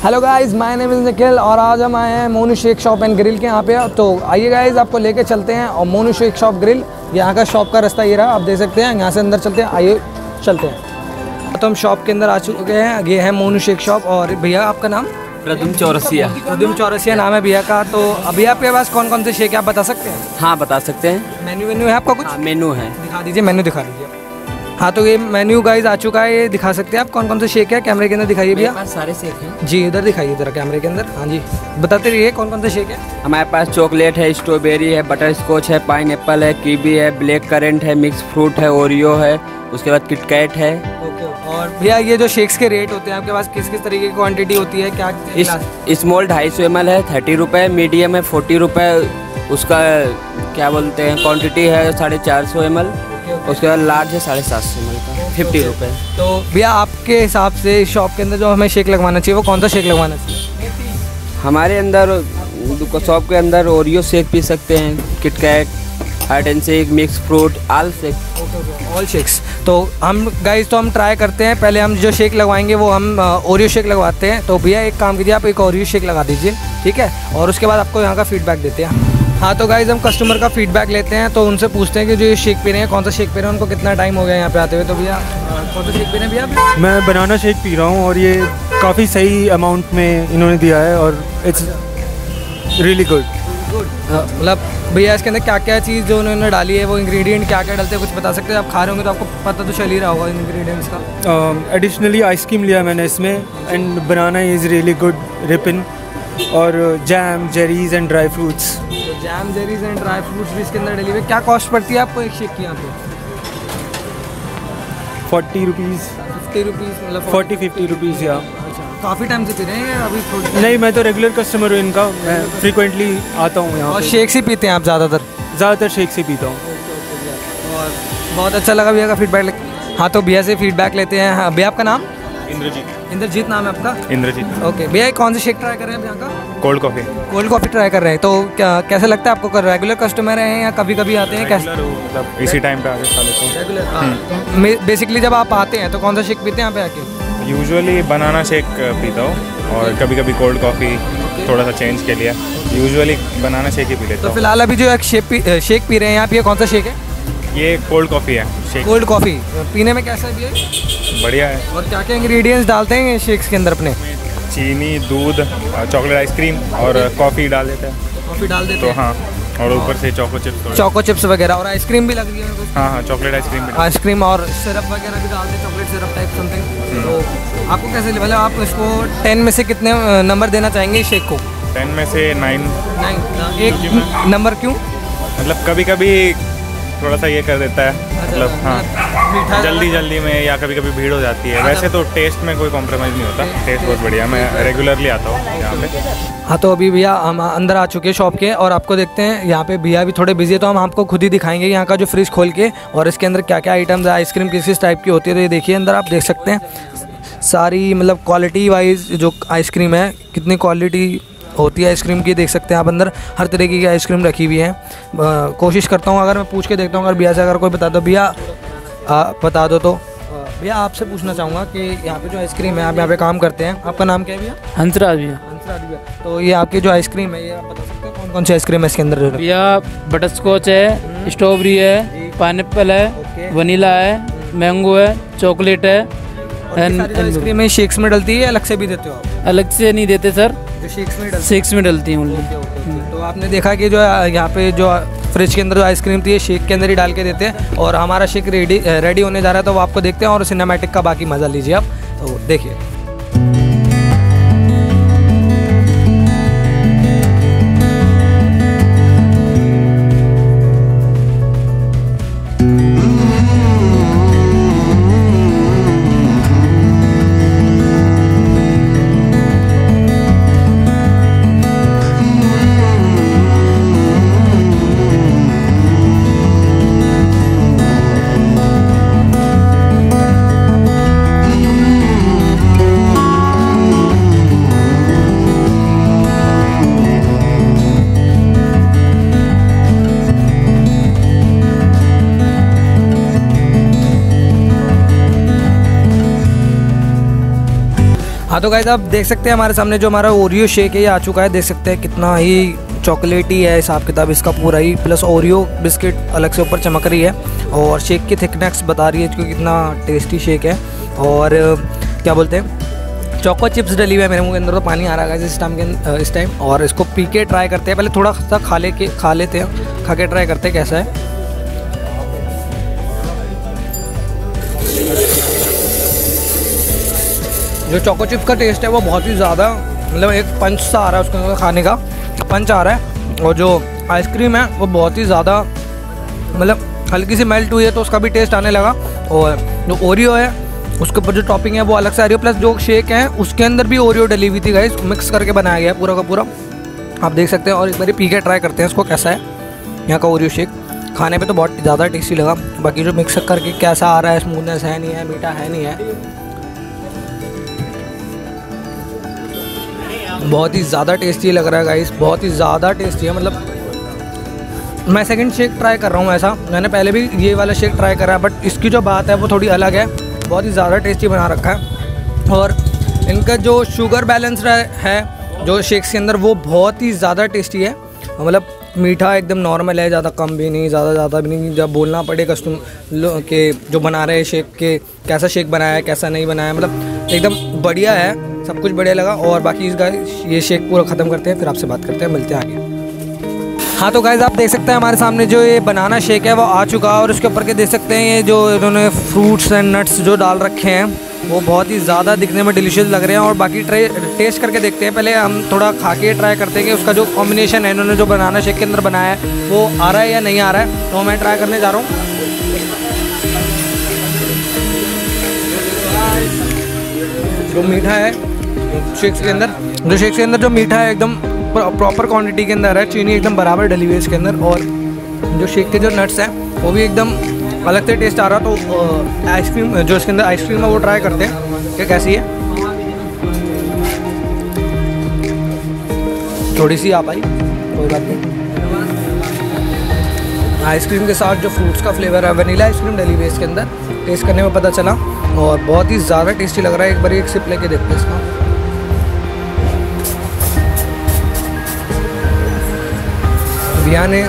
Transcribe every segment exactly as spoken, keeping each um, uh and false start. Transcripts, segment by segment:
Hello guys, my name is Nikhil और आज हम आए हैं Monu shake shop and grill के यहाँ पे। तो आइए गाइस, आपको लेके चलते हैं और मोनू शेक शॉप ग्रिल, यहाँ का शॉप का रास्ता ये रहा, आप देख सकते हैं। यहाँ से अंदर चलते हैं, आइए चलते हैं। तो हम शॉप के अंदर आ चुके हैं। ये है मोनू शेक शॉप। और भैया आपका नाम? प्रदुम चौरसिया। प्रदुम चौरसिया नाम है भैया का। तो अभी आपके पास कौन कौन से शेक है आप बता सकते हैं? हाँ बता सकते हैं। मेन्यू वेन्यू है आपका कुछ? हाँ, मेनू है। दिखा दीजिए, मेन्यू दिखा दीजिए। हाँ, तो ये मेन्यू गाइस आ चुका है, ये दिखा सकते हैं आप कौन कौन से शेक है। कैमरे के अंदर दिखाइए भैया। मेरे पास सारे शेक हैं जी, इधर दिखाइए जरा कैमरे के अंदर। हाँ जी, बताते रहिए कौन कौन से शेक है। हमारे पास चॉकलेट है, स्ट्रॉबेरी है, बटर स्कॉच है, पाइन एप्पल है, कीवी है, ब्लैक करेंट है, मिक्स फ्रूट है, ओरियो है, उसके बाद किटकैट है। ओके। और भैया ये जो शेक्स के रेट होते हैं आपके पास, किस किस तरीके की क्वांटिटी होती है? क्या इस स्मॉल ढाई सौ एम एल है थर्टी रुपये, मीडियम है फोर्टी रुपये, उसका क्या बोलते हैं क्वांटिटी है साढ़े चार सौ एम एल, उसके बाद लार्ज है साढ़े सात सौ एम एल का फिफ्टी रुपये। तो भैया आपके हिसाब से शॉप के अंदर जो हमें शेक लगवाना चाहिए वो कौन सा शेक लगवाना चाहिए? हमारे अंदर शॉप के अंदर ओरियो शेक पी सकते हैं, KitKat, hide and shake, mix fruit, all shake, all shakes. तो हम गाइस तो हम ट्राई करते हैं। पहले हम जो शेक लगवाएंगे वो हम ओरियो शेक लगवाते हैं। तो भैया एक काम कीजिए, आप एक ओरियो शेक लगा दीजिए, ठीक है? और उसके बाद आपको यहाँ का फीडबैक देते हैं। हाँ, तो गाइस हम कस्टमर का फीडबैक लेते हैं, तो उनसे पूछते हैं कि जो ये शेक पी रहे हैं, कौन सा शेक पी रहे हैं, उनको कितना टाइम हो गया यहाँ पे आते हुए। तो भैया कौन सा शेक पी रहे हैं भैया? मैं बनाना शेक पी रहा हूँ और ये काफ़ी सही अमाउंट में इन्होंने दिया है और इट्स रियली गुड। गुड। मतलब भैया इसके अंदर क्या क्या चीज़ जो उन्होंने डाली है, वो इंग्रेडिएंट क्या क्या डालते हैं, कुछ बता सकते हैं? आप खा रहे होंगे तो आपको पता तो चल ही रहा होगा इंग्रेडिएंट्स का। एडिशनली आइसक्रीम लिया मैंने इसमें, and banana is really good ripen, और jam, jellies and dry fruits. तो jam, jellies and dry fruits भी इसके अंदर डली हुई। क्या कॉस्ट पड़ती है आपको एक शेक की यहाँ पे? फोर्टी रुपीज़ फिफ्टी रुपीज़ मतलब फोर्टी फिफ्टी रुपीज़ या। काफ़ी टाइम से पी रहे हैं अभी थोड़ी? नहीं, मैं तो रेगुलर कस्टमर हूँ इनका, मैं फ्रीक्वेंटली आता हूँ यहाँ। और शेक्स ही पीते हैं आप ज़्यादातर? ज़्यादातर शेक से पीता हूँ। और बहुत अच्छा लगा भैया का फीडबैक। हाँ, तो भैया से फीडबैक लेते हैं। हाँ भैया, आपका नाम? इंद्रजीत। इंद्रजीत नाम है आपका? इंद्रजीत। ओके भैया, कौन से शेक ट्राई कर रहे हैं आप यहाँ का? Cold coffee. Cold coffee try कर रहे हैं। तो क्या कैसा लगता है आपको? रेगुलर कस्टमर हैं या कभी कभी आते हैं? कैसे मतलब इसी टाइम पे आके खा लेता हूँ। रेगुलर। बेसिकली जब आप आते हैं तो कौन सा शेक पीते हैं यहाँ पे आके? यूजुअली बनाना शेक पीता हूँ और कभी कभी कोल्ड कॉफ़ी, थोड़ा सा चेंज के लिए। यूजुअली बनाना शेक ही पी लेता तो हूँ। फिलहाल अभी जो एक शेक पी शेक पी रहे हैं आप, ये कौन सा शेक है? ये कोल्ड कॉफ़ी है शेक। कोल्ड कॉफ़ी पीने में कैसा है भैया? बढ़िया है। और क्या क्या इंग्रेडिएंट्स डालते हैं शेक्स के अंदर अपने? चीनी, दूध, चॉकलेट आइसक्रीम और कॉफ़ी डाल देते हैं। कॉफ़ी डाल देते तो हैं? हाँ, और ऊपर से चोको चिप्स। चोको चिप्स वगैरह और आइसक्रीम भी लग रही है? हाँ हाँ, चॉकलेट आइसक्रीम भी। आइसक्रीम और सिरप वगैरह भी डालते हैं, चॉकलेट सिरप टाइप समथिंग। तो आपको कैसे मतलब आप इसको टेन में से कितने नंबर देना चाहेंगे इस शेक को? टेन में से नाइन। नाइन? एक नंबर क्यों? मतलब कभी कभी थोड़ा सा ये कर देता है, मतलब हाँ जल्दी जल्दी में, या कभी कभी भीड़ हो जाती है। वैसे तो टेस्ट में कोई कॉम्प्रोमाइज़ नहीं होता, टेस्ट बहुत बढ़िया। मैं रेगुलरली आता हूँ यहाँ पे। हाँ, तो अभी भैया हम अंदर आ चुके हैं शॉप के और आपको देखते हैं यहाँ पे भैया भी थोड़े बिजी है, तो हम आपको खुद ही दिखाएंगे यहाँ का जो फ्रिज खोल के और इसके अंदर क्या क्या आइटम्स है, आइसक्रीम किस किस टाइप की होती है। तो ये देखिए अंदर आप देख सकते हैं सारी, मतलब क्वालिटी वाइज जो आइसक्रीम है, कितनी क्वालिटी होती है आइसक्रीम की, देख सकते हैं आप। अंदर हर तरीके की आइसक्रीम रखी हुई है। कोशिश करता हूँ, अगर मैं पूछ के देखता हूँ, अगर भैया से अगर कोई बता दो, भैया बता दो तो। भैया आपसे पूछना चाहूँगा कि यहाँ पे जो आइसक्रीम है, आप यहाँ पे काम करते हैं, आपका नाम क्या है भैया? हंसराज भैया। हंसराज भैया। तो ये आपकी जो आइसक्रीम है, ये आप बता सकते हैं कौन कौन सी आइसक्रीम है इसके अंदर? भैया बटर स्कॉच है, स्ट्रॉबेरी है, पाइनएप्पल है, वनीला है, मैंगो है, चॉकलेट है। आइसक्रीम में शेक्स में डलती है या अलग से भी देते हो आप? अलग से नहीं देते सर, जो शेक्स में डलती शेक्स में डलती हैं ओनली। तो आपने देखा कि जो यहाँ पे जो फ्रिज के अंदर जो आइसक्रीम थी, ये शेक के अंदर ही डाल के देते हैं। और हमारा शेक रेडी रेडी होने जा रहा है, तो वो आपको देखते हैं और सिनेमैटिक का बाकी मज़ा लीजिए आप। तो देखिए। हाँ तो गाइस आप देख सकते हैं हमारे सामने जो हमारा ओरियो शेक है ये आ चुका है। देख सकते हैं कितना ही चॉकलेटी है हिसाब किताब इसका पूरा ही, प्लस ओरियो बिस्किट अलग से ऊपर चमक रही है और शेक की थिकनेस बता रही है कि कितना टेस्टी शेक है। और क्या बोलते हैं, चोको चिप्स डली हुई है। मेरे मुंह के अंदर तो पानी आ रहा है इस टाइम के इस टाइम। और इसको पी के ट्राई करते हैं, पहले थोड़ा सा खा ले के खा लेते हैं, खा के ट्राई करते हैं कैसा है। जो चोको चिप्स का टेस्ट है वो बहुत ही ज़्यादा, मतलब एक पंच सा आ रहा है उसके अंदर, खाने का पंच आ रहा है। और जो आइसक्रीम है वो बहुत ही ज़्यादा, मतलब हल्की सी मेल्ट हुई है तो उसका भी टेस्ट आने लगा। और जो ओरियो है उसके ऊपर जो टॉपिंग है वो अलग से आ रही है, प्लस जो शेक है उसके अंदर भी ओरियो डली हुई थी गाइस, मिक्स करके बनाया गया है पूरा का पूरा, आप देख सकते हैं। और एक बार पी के ट्राई करते हैं इसको कैसा है यहाँ का ओरियो शेक। खाने पे तो बहुत ज़्यादा टेस्टी लगा, बाकी जो मिक्स करके कैसा आ रहा है, स्मूथनेस है नहीं है, मीठा है नहीं है, बहुत ही ज़्यादा टेस्टी लग रहा है गाइस, बहुत ही ज़्यादा टेस्टी है। मतलब मैं सेकंड शेक ट्राई कर रहा हूँ ऐसा, मैंने पहले भी ये वाला शेक ट्राई करा है बट इसकी जो बात है वो थोड़ी अलग है, बहुत ही ज़्यादा टेस्टी बना रखा है। और इनका जो शुगर बैलेंस है जो शेक्स के अंदर वो बहुत ही ज़्यादा टेस्टी है, मतलब मीठा एकदम नॉर्मल है, ज़्यादा कम भी नहीं, ज़्यादा ज़्यादा भी नहीं। जब बोलना पड़े कस्टमर के जो बना रहे हैं शेक के, कैसा शेक बनाया है कैसा नहीं बनाया, मतलब एकदम बढ़िया है, सब कुछ बढ़िया लगा। और बाकी इसका ये शेक पूरा ख़त्म करते हैं फिर आपसे बात करते हैं, मिलते हैं आगे। हाँ तो गाइस आप देख सकते हैं हमारे सामने जो ये बनाना शेक है वो आ चुका है और उसके ऊपर के देख सकते हैं ये जो इन्होंने फ्रूट्स एंड नट्स जो डाल रखे हैं वो बहुत ही ज़्यादा दिखने में डिलीशियस लग रहे हैं। और बाकी ट्राई टेस्ट करके देखते हैं, पहले हम थोड़ा खा के ट्राई करते हैं कि उसका जो कॉम्बिनेशन है इन्होंने जो बनाना शेक के अंदर बनाया है वो आ रहा है या नहीं आ रहा है। तो मैं ट्राई करने जा रहा हूँ। जो मीठा है शेक्स के अंदर, जो शेक्स के अंदर जो मीठा है एकदम प्रॉपर क्वांटिटी के अंदर है, चीनी एकदम बराबर डली हुई है इसके अंदर। और जो शेक के जो नट्स हैं वो भी एकदम अलग से टेस्ट आ रहा। तो आइसक्रीम जो इसके अंदर आइसक्रीम है वो ट्राई करते हैं कि कैसी है। थोड़ी सी आ पाई, कोई बात नहीं। आइसक्रीम के साथ जो फ्रूट्स का फ्लेवर है, वनीला आइसक्रीम डली हुई है इसके अंदर, टेस्ट करने में पता चला और बहुत ही ज़्यादा टेस्टी लग रहा है। एक बार एक सिप लेके देखते हैं इसका। भैया ने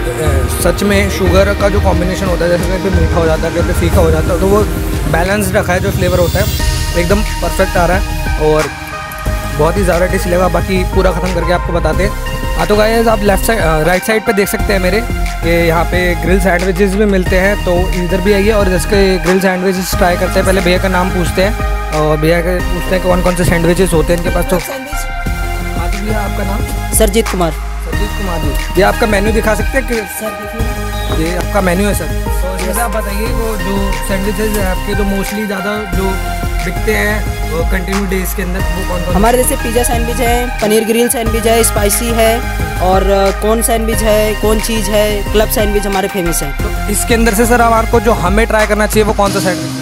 सच में शुगर का जो कॉम्बिनेशन होता है, जैसे कभी मीठा हो जाता है कभी फीका हो जाता है, तो वो बैलेंस रखा है, जो फ्लेवर होता है एकदम परफेक्ट आ रहा है और बहुत ही ज़्यादा टेस्टी लगा। बाकी पूरा ख़त्म करके आपको बताते हैं। हाँ तो गाइस आप लेफ्ट साइड राइट साइड पे देख सकते हैं मेरे कि यहाँ पे ग्रिल सैंडविचेस भी मिलते हैं, तो इधर भी आइए और इसके ग्रिल सैंडविचेस ट्राई करते हैं। पहले भैया का नाम पूछते हैं और भैया के पूछते हैं कौन कौन से सैंडविचेस होते हैं इनके पास। तो हाँ तो भैया आपका नाम? सरजीत कुमार। सरजीत कुमार जी, ये आपका मेन्यू दिखा सकते हैं कि सर? ये आपका मेन्यू है सर। तो आप बताइए वो जो सैंडविचेस हैं आपके जो मोस्टली ज़्यादा जो बिकते हैं कंटिन्यू डेज के अंदर, वो कौन कौन? हमारे जैसे पिज़्ज़ा सैंडविच है, पनीर ग्रिल सैंडविच है, स्पाइसी है और कॉर्न सैंडविच है, कॉर्न चीज़ है, क्लब सैंडविच हमारे फेमस है। तो इसके अंदर से सर आपको जो हमें ट्राई करना चाहिए वो कौन सा सैंडविच?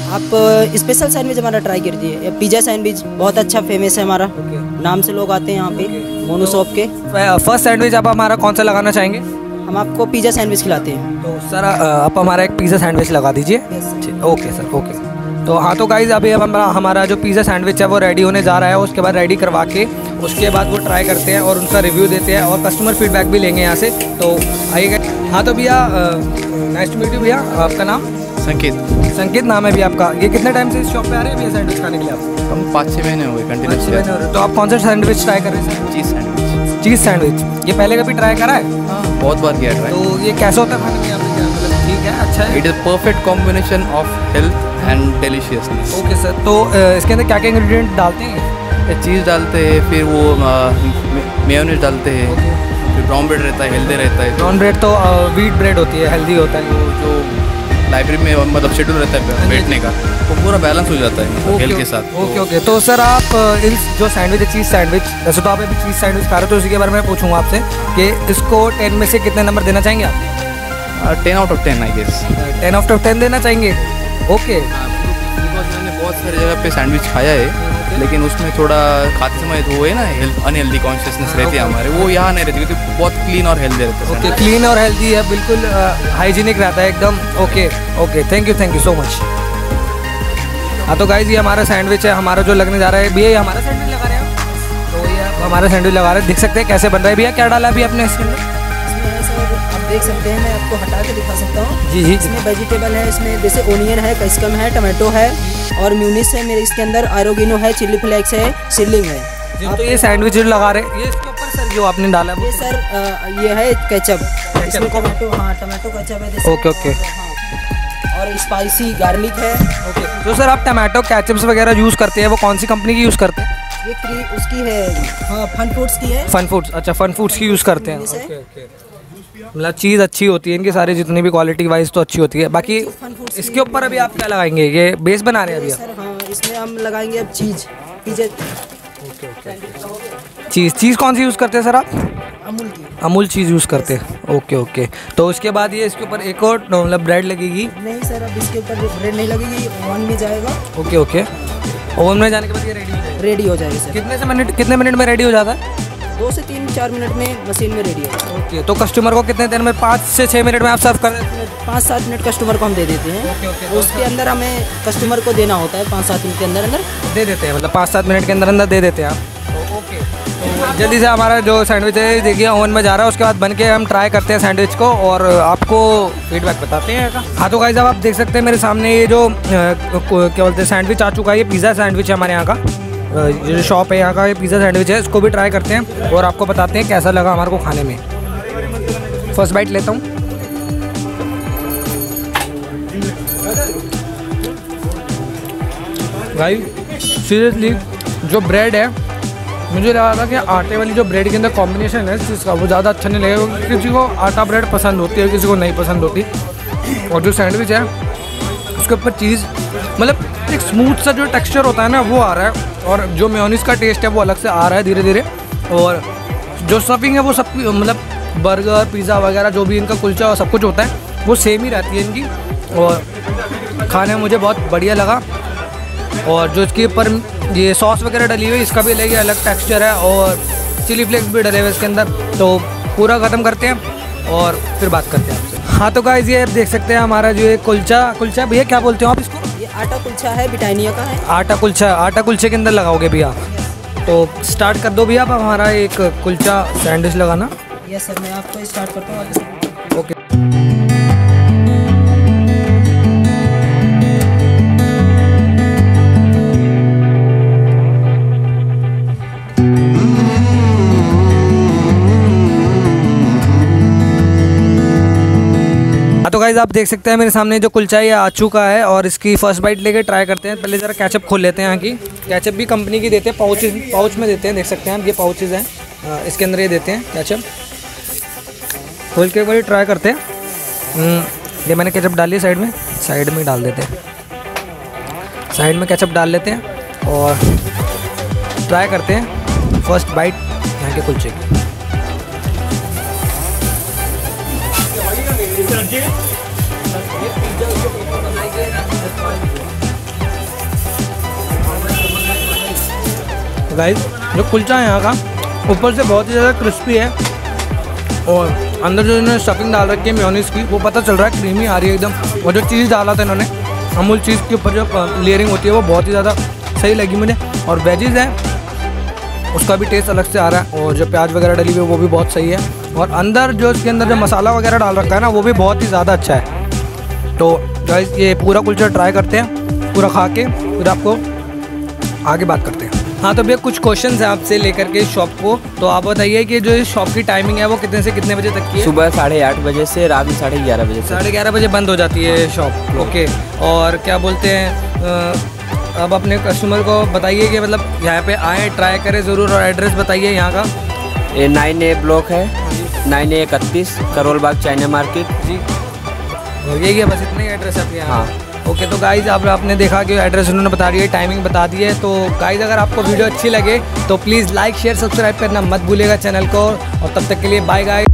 आप स्पेशल सैंडविच हमारा ट्राई कीजिए। पिज़्ज़ा सैंडविच बहुत अच्छा फेमस है हमारा, नाम से लोग आते हैं यहाँ पे मोनू शॉप के। फर्स्ट सैंडविच आप हमारा कौन सा लगाना चाहेंगे? हम आपको पिज़्ज़ा सैंडविच खिलाते हैं। तो सर आप हमारा एक पिज़्ज़ा सैंडविच लगा दीजिए। Okay sir, okay. तो हाँ तो गाइज़ अभी अब हमारा हमारा जो पिज़्ज़ा सैंडविच है वो रेडी होने जा रहा है। उसके बाद रेडी करवा के उसके बाद वो ट्राई करते हैं और उनका रिव्यू देते हैं और कस्टमर फीडबैक भी लेंगे यहाँ से। तो आइएगा। हाँ तो भैया नाइस टू मीट यू भैया, आपका नाम? संकेत। संकेत नाम है भैया आपका। ये कितने टाइम से इस शॉप पे आ रहे हैं भैया सैंडविच खाने के लिए आप? हम पाँच छः महीने हो गए कंटिन्यूस। छः महीने हो रहे। तो आप कौन सा सैंडविच ट्राई कर रहे हैं sir? Cheese sandwich. Cheese sandwich ये पहले कभी ट्राई करा है? हाँ बहुत बार किया ट्राई। तो ये कैसा होता है खाने में आपने क्या मतलब ठीक है, अच्छा है? It is perfect combination of health and deliciousness. Okay sir, तो इसके अंदर क्या क्या इंग्रेडिएंट डालते हैं? चीज़ डालते हैं, फिर वो मेयोनीज डालते हैं, फिर ब्राउन ब्रेड रहता है, हेल्दी रहता है। ब्राउन ब्रेड तो व्हीट ब्रेड होती है, हेल्दी होता है। वो जो लाइब्रेरी में मतलब शेड्यूल रहता है बैठने का, वो पूरा बैलेंस हो जाता है हेल्थ के साथ। Okay okay. तो सर आप इन जो सैंडविच है चीज़ सैंडविच, वैसे तो आप अभी चीज़ सैंडविच खा रहे हो तो उसी के बारे में पूछूंगा आपसे कि इसको टेन में से कितने नंबर देना चाहेंगे आप? Ten out of ten I guess. Ten out of ten देना चाहेंगे? ओके। मैंने बहुत सारी जगह पे सैंडविच खाया है लेकिन उसमें थोड़ा खाते समय वो है ना हेल्थ अनहेल्दी कॉन्शियसनेस रहती है हमारे, वो यहाँ नहीं रहती क्योंकि बहुत क्लीन और हेल्दी रहता है। ओके, क्लीन और हेल्दी है, बिल्कुल हाइजीनिक रहता है एकदम। Okay okay, thank you thank you so much. हाँ तो गाइस ये हमारा सैंडविच है, हमारा जो लगने जा रहा है भैया, ये हमारा सैंडविच लगा रहे हैं आप? तो ये आप हमारा सैंडविच लगा रहे हैं, देख सकते हैं कैसे बन रहा है भैया। क्या डाला अभी आपने इसके अंदर? आप देख सकते हैं, मैं आपको हटा के दिखा सकता हूँ। जी जी। इसमें वेजिटेबल है, इसमें जैसे ओनियन है, कैप्सिकम है, टमाटो है और म्यूनिस है मेरे इसके अंदर, आरोगिनो है, चिल्ली फ्लेक्स है, सिलिंग है। तो ये सैंडविच जो लगा रहे हैं ये इसके ऊपर सर जो आपने डाला है ये सर आ, ये है केचप, इसमें टमाटो, हाँ टमाटो केचप है जैसे। Okay okay. हाँ, और स्पाइसी गार्लिक है। ओके तो सर आप टमाटो केचप्स वगैरह यूज़ करते हैं, वो कौन सी कंपनी की यूज़ करते हैं? ये क्री उसकी है, हाँ फन फूड्स की है। फन फूड्स, अच्छा फन फूड्स की यूज़ करते हैं। Okay okay. मतलब चीज़ अच्छी होती है इनकी सारी, जितनी भी क्वालिटी वाइज तो अच्छी होती है। बाकी इसके ऊपर अभी आप क्या लगाएंगे? ये बेस बना रहे हैं अभी सर? हाँ इसमें हम लगाएंगे अब cheese, pizza. Okay okay. Cheese cheese कौन सी यूज़ करते हैं सर आप? अमूल की। अमूल चीज़ यूज़ करते हैं। Okay okay. तो उसके बाद ये इसके ऊपर एक और मतलब ब्रेड लगेगी? नहीं सर, अब इसके ऊपर ब्रेड नहीं लगेगी, ओवन में जाएगा। Okay okay. ओवन में जाने के बाद ये रेडी हो जाएगा? रेडी हो जाएगी सर। कितने से मिनट कितने मिनट में रेडी हो जाता है? दो से तीन चार मिनट में मशीन में रेडी है। ओके तो कस्टमर को कितने देर में? पाँच से छः मिनट में आप सर्व कर देते हैं? पाँच सात मिनट कस्टमर को हम दे देते हैं। Okay okay. उसके अंदर हमें कस्टमर को देना होता है, पाँच सात मिनट के अंदर अंदर दे देते हैं, मतलब पाँच सात मिनट के अंदर अंदर दे देते हैं आप। ओके तो जल्दी से हमारा जो सैंडविच है देखिए ओवन में जा रहा है, उसके बाद बन के हम ट्राई करते हैं सैंडविच को और आपको फीडबैक बताते हैं। हाँ तो गाइस अब आप देख सकते हैं मेरे सामने ये जो क्या बोलते हैं सैंडविच आ चुका है। ये पिज़्ज़ा सैंडविच है हमारे यहाँ का, ये जो शॉप है यहाँ का, ये पिज़्ज़ा सैंडविच है। इसको भी ट्राई करते हैं और आपको बताते हैं कैसा लगा हमारे को खाने में। फर्स्ट बाइट लेता हूँ। भाई सीरियसली जो ब्रेड है, मुझे लगा था कि आटे वाली जो ब्रेड के अंदर कॉम्बिनेशन है इस चीज़ का वो ज़्यादा अच्छा नहीं लगेगा, क्योंकि किसी को आटा ब्रेड पसंद होती है, किसी को नहीं पसंद होती। और जो सैंडविच है उसके ऊपर चीज़ मतलब एक स्मूथ सा जो टेक्सचर होता है ना वो आ रहा है, और जो मेयोनीज का टेस्ट है वो अलग से आ रहा है धीरे धीरे। और जो स्टफिंग है वो सब मतलब बर्गर पिज़्ज़ा वगैरह जो भी इनका कुलचा और सब कुछ होता है वो सेम ही रहती है इनकी, और खाने में मुझे बहुत बढ़िया लगा। और जो इसके ऊपर ये सॉस वगैरह डली हुई इसका भी अलग अलग टेक्सचर है, और चिली फ्लेक्स भी डले हुए इसके अंदर। तो पूरा ख़त्म करते हैं और फिर बात करते हैं आपसे। हाँ तो गाइस ये आप देख सकते हैं हमारा जो ये कुलचा कुलचा भैया क्या बोलते हो आप इसको? ये आटा कुलचा है, ब्रिटानिया का है। आटा कुलचा, आटा कुलचे के अंदर लगाओगे भैया? तो स्टार्ट कर दो भैया आप हमारा एक कुलचा सैंडविच लगाना। यस सर, मैं आपको स्टार्ट करता हूँ। ओके तो गाइस आप देख सकते हैं मेरे सामने जो कुलचा ये आ चुका है और इसकी फर्स्ट बाइट लेके ट्राई करते हैं। पहले ज़रा केचप खोल लेते हैं। यहाँ की केचप भी कंपनी की देते हैं, पाउच पाउच में देते हैं, देख सकते हैं आप ये पाउचेज़ हैं, इसके अंदर ये देते हैं केचप। खोल के एक बार ट्राई करते हैं। ये मैंने केचप डाली है साइड में, साइड में डाल देते हैं, साइड में केचप डाल लेते हैं और ट्राई करते हैं फर्स्ट बाइट यहाँ के कुलचे की। गाइस जो कुलचा है यहाँ का ऊपर से बहुत ही ज़्यादा क्रिस्पी है, और अंदर जो इन्होंने स्टफिंग डाल रखी है मेयोनीज की वो पता चल रहा है क्रीमी आ रही है एकदम। और जो चीज़ डाला था इन्होंने अमूल चीज़ के ऊपर जो लेयरिंग होती है वो बहुत ही ज़्यादा सही लगी मुझे। और वेजीज है उसका भी टेस्ट अलग से आ रहा है, और जो प्याज वगैरह डली हुई है वो भी बहुत सही है। और अंदर जो इसके अंदर जो मसाला वगैरह डाल रखा है ना वो भी बहुत ही ज़्यादा अच्छा है। तो गाइस ये पूरा कुलचा ट्राई करते हैं, पूरा खा के फिर आपको आगे बात करते हैं। हाँ तो भैया कुछ क्वेश्चंस हैं आपसे लेकर के शॉप को, तो आप बताइए कि जो इस शॉप की टाइमिंग है वो कितने से कितने बजे तक की है? सुबह साढ़े आठ बजे से रात में साढ़े ग्यारह बजे साढ़े ग्यारह बजे बंद हो जाती है शॉप। ओके, और क्या बोलते हैं अब अपने कस्टमर को बताइए कि मतलब यहाँ पे आए ट्राई करें ज़रूर, और एड्रेस बताइए यहाँ का। ये नाइन ए ब्लॉक है, नाइन ए इकतीस करोल बाग चाइना मार्केट जी, यही है बस इतना ही एड्रेस है यहाँ? हाँ। ओके तो गाइज़ आप आपने देखा कि एड्रेस उन्होंने बता दिया है, टाइमिंग बता दी है। तो गाइज़ अगर आपको वीडियो अच्छी लगे तो प्लीज़ लाइक शेयर सब्सक्राइब करना मत भूलिएगा चैनल को, और तब तक के लिए बाय गाइस।